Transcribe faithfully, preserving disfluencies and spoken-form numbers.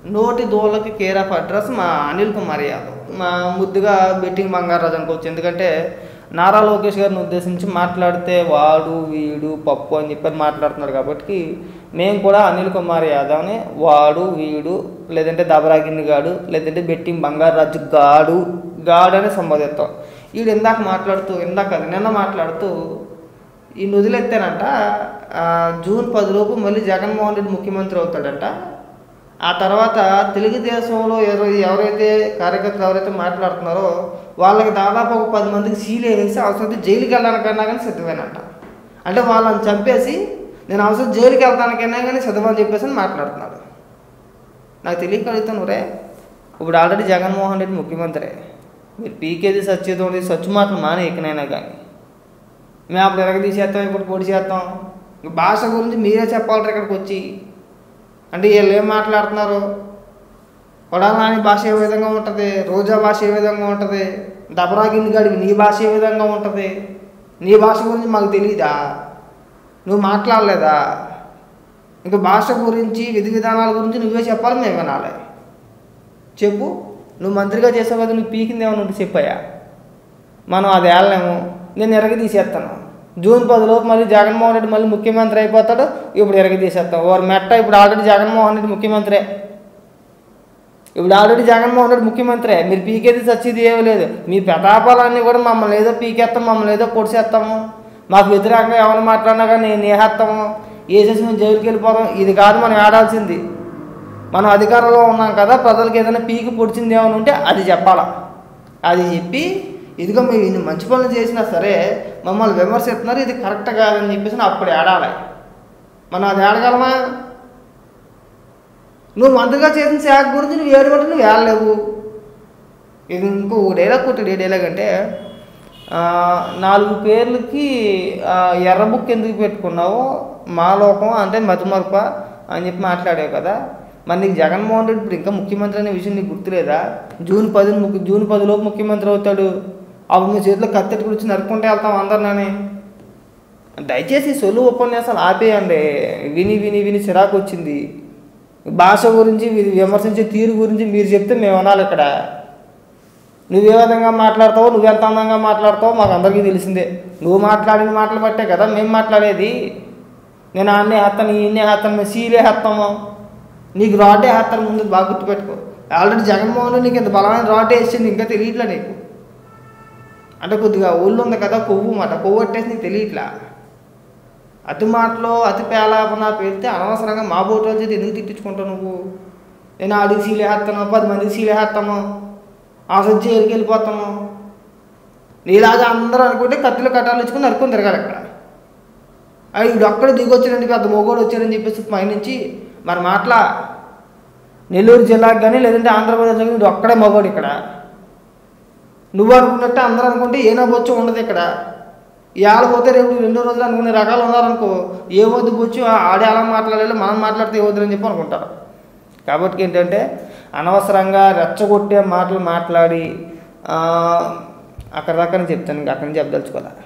నోటి దోళ్ళకి care of address మా అనిల్ కుమార్ యాదవ్. మా ముద్దుగా బెట్టింగ్ బంగారాజు అనుకోవచ్చు. ఎందుకంటే నారా లోకేష్ గారిని ఉద్దేశించి మాట్లాడితే వాడు వీడు పప్పు అని చెప్పని మాట్లాడుతున్నాడు కాబట్టి మేము కూడా అనిల్ కుమార్ యాదవ్ని వాడు వీడు లేదంటే దబరాగిన్ని గాడు లేదంటే బెట్టింగ్ బంగారాజు గాడు గాడు అని సంబోధిస్తాం. వీడు ఇందాక మాట్లాడుతూ ఇందాక అది నిన్న మాట్లాడుతూ ఈ వదిలెత్తానంట జూన్ పదిలోపు మళ్ళీ జగన్మోహన్ రెడ్డి ముఖ్యమంత్రి అవుతాడంట. ఆ తర్వాత తెలుగుదేశంలో ఎవరైతే కార్యకర్తలు ఎవరైతే మాట్లాడుతున్నారో వాళ్ళకి దాదాపు ఒక పది మందికి సీలు వేసి అవసరం జైలుకి వెళ్ళడానికన్నా కానీ సిద్ధమేనంట. అంటే వాళ్ళని చంపేసి నేను అవసరం జైలుకి వెళ్తానికైనా కానీ సిద్ధమని చెప్పేసి మాట్లాడుతున్నాడు. నాకు తెలియక అడుగుతాను రే, ఇప్పుడు ఆల్రెడీ జగన్మోహన్ రెడ్డి ముఖ్యమంత్రి, మీరు పీకేది సచ్చేదో సచ్చు మాటలు మానే ఎక్కనైనా కానీ మేము అప్పుడు ఎరగ తీసేస్తాం, ఇప్పుడు పొడి చేస్తాం. భాష గురించి మీరే చెప్పాలి ఇక్కడికి వచ్చి. అంటే వీళ్ళు ఏం మాట్లాడుతున్నారు, కొడాలి నాని భాష ఏ విధంగా ఉంటుంది, రోజా భాష ఏ విధంగా ఉంటుంది, దబరాగిన్ని గడివి నీ భాష ఏ విధంగా ఉంటుంది, నీ భాష గురించి మాకు తెలియదా, నువ్వు మాట్లాడలేదా? ఇంకా భాష గురించి విధి విధానాల గురించి నువ్వే చెప్పాలి, మేము వినాలి. చెప్పు, నువ్వు మంత్రిగా చేసావు కదా, నువ్వు పీకింది ఏమైనా ఉంటే చెప్పాయా? మనం అది వెళ్ళలేము, నేను ఎరగ తీసేస్తాను. జూన్ పదిలోపు మళ్ళీ జగన్మోహన్ రెడ్డి మళ్ళీ ముఖ్యమంత్రి అయిపోతాడు, ఇప్పుడు ఎరగ తీసేస్తాం. వారు మెట్ట ఇప్పుడు ఆల్రెడీ జగన్మోహన్ రెడ్డి ముఖ్యమంత్రే, ఇప్పుడు ఆల్రెడీ జగన్మోహన్ రెడ్డి ముఖ్యమంత్రే. మీరు పీకేది చచ్చేది ఏమీ లేదు. మీ ప్రతాపాలన్నీ కూడా మమ్మల్ని ఏదో పీకేస్తాం, మమ్మల్ని ఏదో పొడిచేస్తాము, మాకు వ్యతిరేకంగా ఎవరు మాట్లాడినా కానీ నేను నేహేస్తాము, వేసేసి మేము జైలుకి వెళ్ళిపోతాం. ఇది కాదు మనం ఆడాల్సింది. మనం అధికారంలో ఉన్నాం కదా, ప్రజలకు ఏదైనా పీకి పొడిచింది ఏమైనా ఉంటే అది చెప్పాలా. అది చెప్పి ఇదిగో మీరు ఇన్ని మంచి పనులు చేసినా సరే మమ్మల్ని విమర్శిస్తున్నారు, ఇది కరెక్ట్ కాదని చెప్పేసి అప్పుడు ఏడాలి. మనం అది ఏడగలమా? నువ్వు మంత్రిగా చేసిన శాఖ గురించి నువ్వు ఏడు గంటలు నువ్వు ఏడలేవు. ఇది ఇంకో డైలాగ్ కొట్టాడు. ఏ డైలాగ్ అంటే నాలుగు పేర్లకి ఎర్ర బుక్ ఎందుకు పెట్టుకున్నావు, మాలోకం అంటే మధుమర్ప అని చెప్పి మాట్లాడావు కదా. మరి నీకు జగన్మోహన్ రెడ్డి ఇప్పుడు ఇంకా ముఖ్యమంత్రి అనే విషయం నీకు గుర్తులేదా? జూన్ పది జూన్ పదిలోపు ముఖ్యమంత్రి అవుతాడు. అప్పుడు మీ చేతిలో కత్తెట్టు గురించి నరుక్కుంటే వెళ్తాం అందరినీ. దయచేసి సొల్లు ఉపన్యాసాలు ఆపేయండి. విని విని విని చిరాకు వచ్చింది. భాష గురించి విమర్శించే తీరు గురించి మీరు చెప్తే మేము అనాలి ఇక్కడ. నువ్వే విధంగా మాట్లాడతావో, నువ్వెంత అందంగా మాట్లాడతావో మాకు అందరికీ తెలిసిందే. నువ్వు మాట్లాడిన మాటలు బట్టే కదా మేము మాట్లాడేది. నేను అన్నే హత్తాను, ఈయన్నే హత్తాను, మేము సీలే హత్తాము, నీకు రాటే హత్తాను. ముందు బాగా గుర్తుపెట్టుకో. ఆల్రెడీ జగన్మోహన్ రెడ్డి నీకు ఇంత బలమైన రాటే వేసింది, ఇంకా తెలియట్లే నీకు. అంటే కొద్దిగా ఒళ్ళు ఉంది కదా, కొవ్వు మాట కొవ్వు పట్టేసి నీకు తెలియట్లా. అతి మాటలో అతి పేలాపన పెడితే అనవసరంగా మా బోటు వచ్చేది ఎందుకు తిట్టించుకుంటావు నువ్వు? నేను ఆడికి సీలే హత్తాను, పది మందికి సీలే హత్తాము, అసలు జైలుకి వెళ్ళిపోతాము. నీలాగా అందరూ అనుకుంటే కత్తులు కట్టాలు ఇచ్చుకుని నరుకొని తిరగాలి ఇక్కడ. అవి ఇక్కడే దిగొచ్చాడండి, పెద్ద మొగోడు వచ్చాడని చెప్పేసి పైనుంచి మరి మాట్లా నెల్లూరు జిల్లాకు కానీ లేదంటే ఆంధ్రప్రదేశ్ కానీ నువ్వు ఒక్కడే మగోడు ఇక్కడ. నువ్వు అనుకున్నట్టే అందరూ అనుకుంటే ఏ నవ్వచ్చు ఉండదు ఇక్కడ. ఇవాళ పోతే రేపు రెండో రోజులు అనుకునే రకాలు ఉన్నారనుకో, ఏ వద్దు పోచ్చు ఆడే అలా మాట్లాడాలి, మనం మాట్లాడితే ఏ వద్దని చెప్పి అనుకుంటారు. కాబట్టి ఏంటంటే అనవసరంగా రెచ్చగొట్టే మాటలు మాట్లాడి అక్కడ దాకా చెప్తాను, అక్కడి నుంచి చెప్పదలుచుకోవాలి.